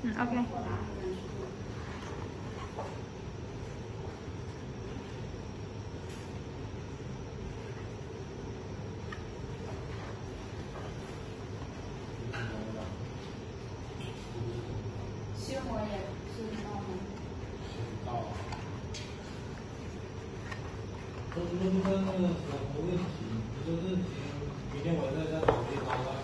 OK。 心火也是到吗？ 到。都是那个什么问题，就是明天我在家准备他。